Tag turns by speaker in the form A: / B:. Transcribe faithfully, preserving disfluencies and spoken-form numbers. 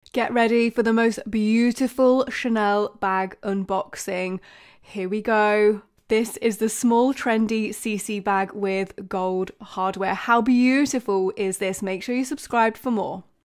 A: Get ready for the most beautiful Chanel bag unboxing. Here we go. This is the small trendy C C bag with gold hardware. How beautiful is this? Make sure you subscribe for more.